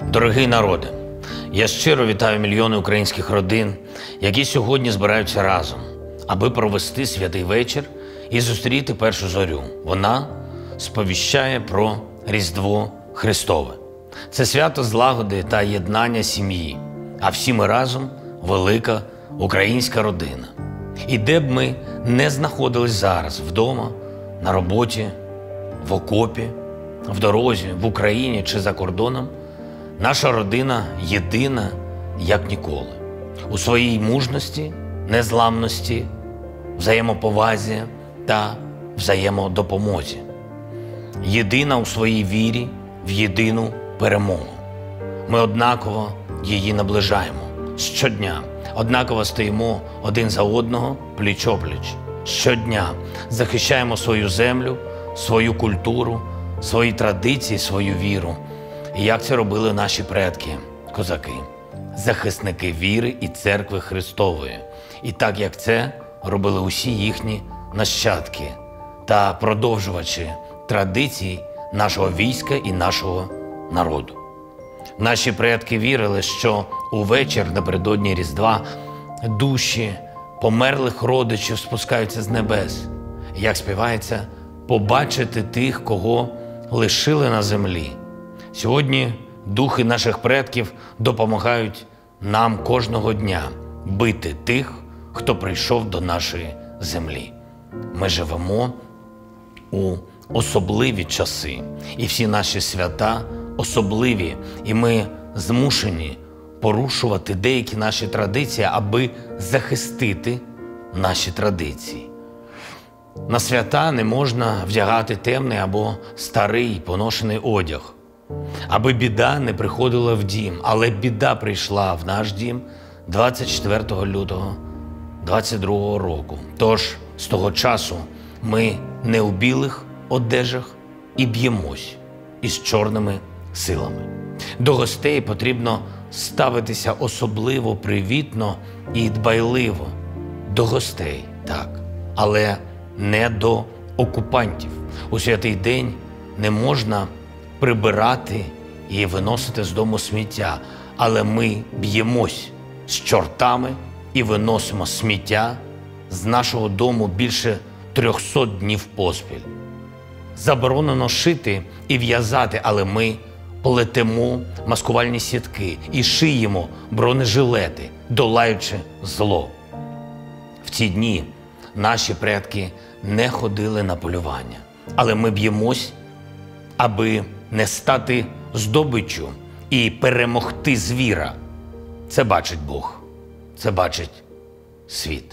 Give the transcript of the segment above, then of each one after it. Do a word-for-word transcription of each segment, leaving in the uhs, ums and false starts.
Дорогий народе, я щиро вітаю мільйони українських родин, які сьогодні збираються разом, аби провести святий вечір і зустріти першу зорю. Вона сповіщає про Різдво Христове. Це свято злагоди та єднання сім'ї, а всі ми разом – велика українська родина. І де б ми не знаходились зараз – вдома, на роботі, в окопі, в дорозі, в Україні чи за кордоном – наша родина єдина, як ніколи. У своїй мужності, незламності, взаємоповазі та взаємодопомозі. Єдина у своїй вірі в єдину перемогу. Ми однаково її наближаємо. Щодня однаково стоїмо один за одного пліч-опліч. Щодня захищаємо свою землю, свою культуру, свої традиції, свою віру. І як це робили наші предки, козаки, захисники віри і церкви Христової. І так, як це робили усі їхні нащадки та продовжувачі традицій нашого війська і нашого народу. Наші предки вірили, що увечір напередодні Різдва душі померлих родичів спускаються з небес. Як співається, побачити тих, кого лишили на землі. Сьогодні духи наших предків допомагають нам кожного дня бити тих, хто прийшов до нашої землі. Ми живемо у особливі часи, і всі наші свята особливі, і ми змушені порушувати деякі наші традиції, аби захистити наші традиції. На свята не можна вдягати темний або старий поношений одяг, аби біда не приходила в дім. Але біда прийшла в наш дім двадцять четвертого лютого двадцять другого року. Тож з того часу ми не у білих одежах і б'ємось із чорними силами. До гостей потрібно ставитися особливо привітно і дбайливо. До гостей, так, але не до окупантів. У святий день не можна прибирати і виносити з дому сміття, але ми б'ємось з чортами і виносимо сміття з нашого дому більше трьохсот днів поспіль. Заборонено шити і в'язати, але ми плетемо маскувальні сітки і шиємо бронежилети, долаючи зло. В ці дні наші предки не ходили на полювання, але ми б'ємось, аби не стати здобиччю і перемогти звіра. Це бачить Бог, це бачить світ.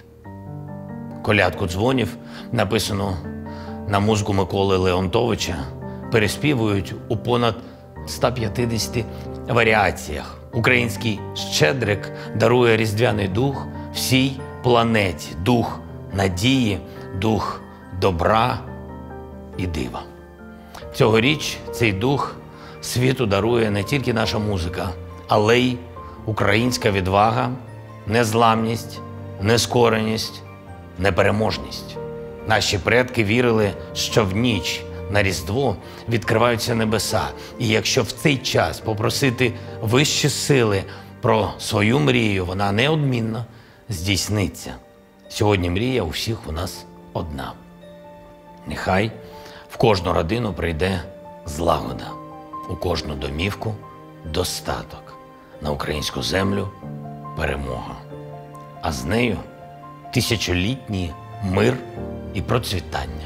Колядку дзвонів, написану на музику Миколи Леонтовича, переспівують у понад ста п'ятдесяти варіаціях. Український щедрик дарує різдвяний дух всій планеті. Дух надії, дух добра і дива. Цьогоріч цей дух світу дарує не тільки наша музика, але й українська відвага, незламність, нескореність, непереможність. Наші предки вірили, що в ніч на Різдво відкриваються небеса. І якщо в цей час попросити вищі сили про свою мрію, вона неодмінно здійсниться. Сьогодні мрія у всіх у нас одна. Нехай в кожну родину прийде злагода, у кожну домівку достаток, на українську землю перемога, а з нею тисячолітній мир і процвітання.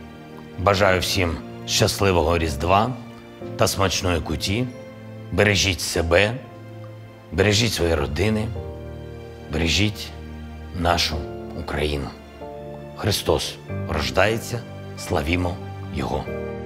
Бажаю всім щасливого Різдва та смачної куті. Бережіть себе, бережіть свої родини, бережіть нашу Україну. Христос рождається, славімо Його!